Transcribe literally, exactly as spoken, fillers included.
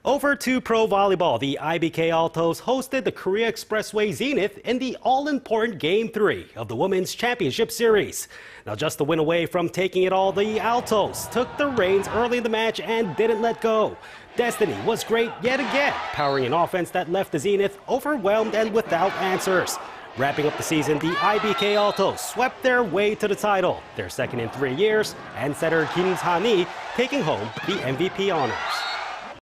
Over to pro volleyball, the I B K Altos hosted the Korea Expressway Zenith in the all-important Game three of the Women's Championship Series. Now, just a win away from taking it all, the Altos took the reins early in the match and didn't let go. Destinee was great yet again, powering an offense that left the Zenith overwhelmed and without answers. Wrapping up the season, the I B K Altos swept their way to the title, their second in three years, and setter Kim Sa-nee taking home the M V P honors.